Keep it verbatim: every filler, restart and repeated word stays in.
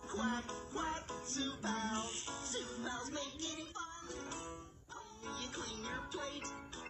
Quack, quack, Soup Pals. Soup Pals make eating fun. You clean your plate